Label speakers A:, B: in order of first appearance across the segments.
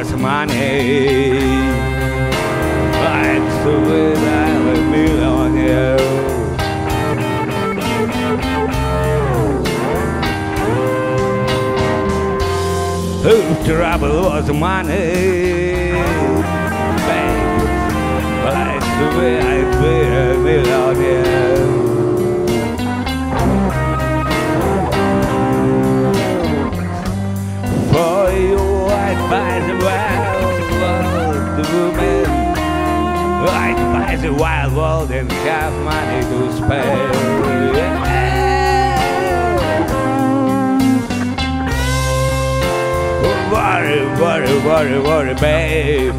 A: was money. I'd still I'm a millionaire. Whose trouble was money. I'd still I'd be a millionaire. For you I'd buy the wild woman. I'd buy the wild world and have money to spare. Worry, babe.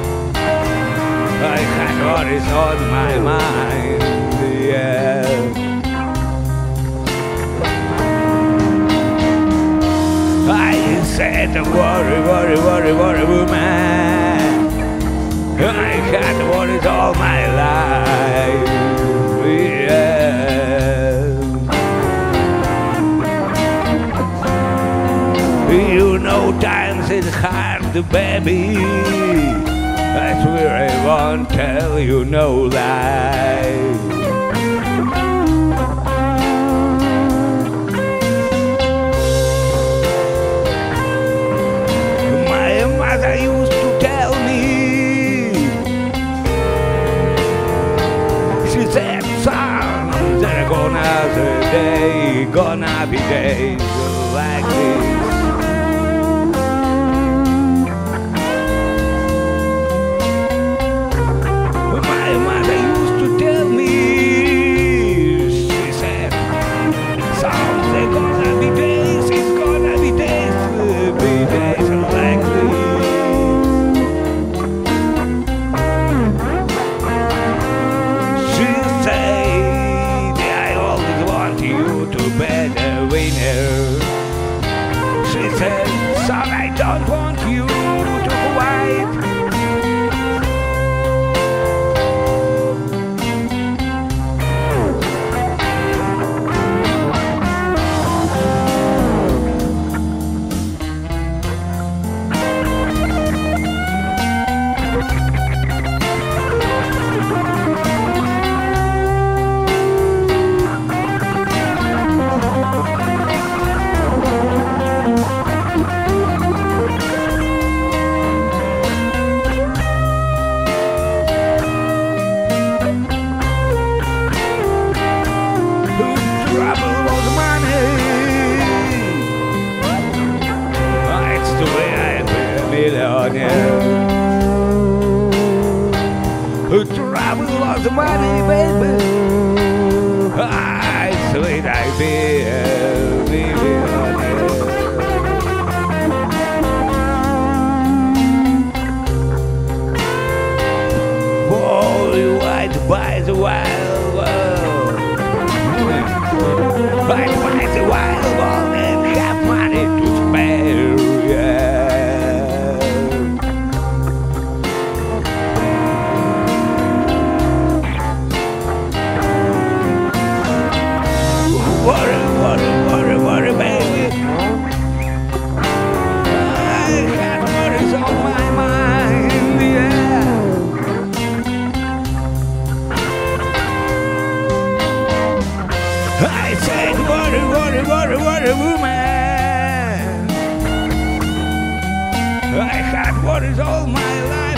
A: I had worries on my mind, yeah. I said, worry, woman. I had worries all my life, yeah. You know times it's hard, baby. I swear I won't tell you no lie. My mother used to tell me, she said, son, there gonna be days like this. She said, son, I don't want you to white. Who trouble was the money, baby. I sweet I'd be a millionaire. For you I'd buy the wild world. I'd buy the wild world and have money to spare, yeah. Worry, baby. I had worries on my mind, yeah. I said, worry, woman. I had worries all my life.